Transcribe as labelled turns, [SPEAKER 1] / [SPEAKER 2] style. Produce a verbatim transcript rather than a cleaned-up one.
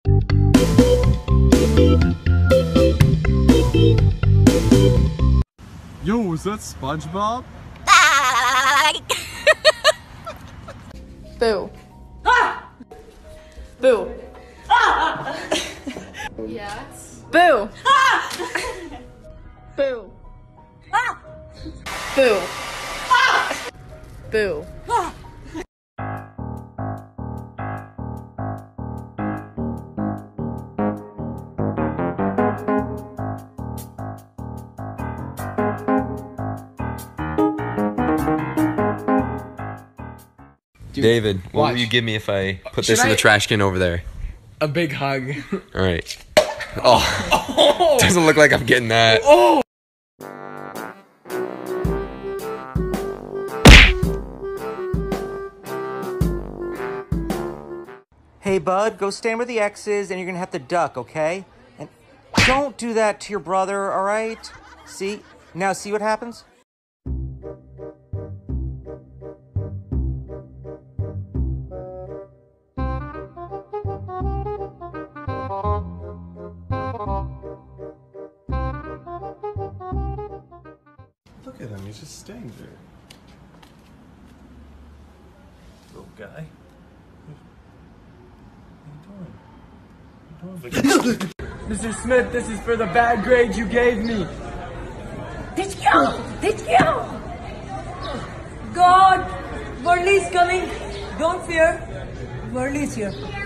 [SPEAKER 1] Yo, is that SpongeBob?
[SPEAKER 2] Boo. Ah! Boo.
[SPEAKER 3] Ah! Yes.
[SPEAKER 2] Boo. Ah! Boo.
[SPEAKER 3] Ah!
[SPEAKER 2] Boo.
[SPEAKER 3] Ah!
[SPEAKER 2] Boo.
[SPEAKER 3] Ah!
[SPEAKER 4] Dude, David, what
[SPEAKER 5] watch.
[SPEAKER 4] will you give me if I put
[SPEAKER 5] Should
[SPEAKER 4] this in
[SPEAKER 5] I-
[SPEAKER 4] the trash can over there?
[SPEAKER 5] A big hug.
[SPEAKER 4] All right. Oh, doesn't look like I'm getting that.
[SPEAKER 5] Oh!
[SPEAKER 6] Hey, bud, go stand where the X is, and you're gonna have to duck, okay? And don't do that to your brother, all right? See? Now see what happens?
[SPEAKER 1] Look at him, he's just staying there. Little guy. What are you doing?
[SPEAKER 5] Mister Smith, this is for the bad grade you gave me.
[SPEAKER 3] Did you? Did you? God, Burley's coming. Don't fear. Burley's here.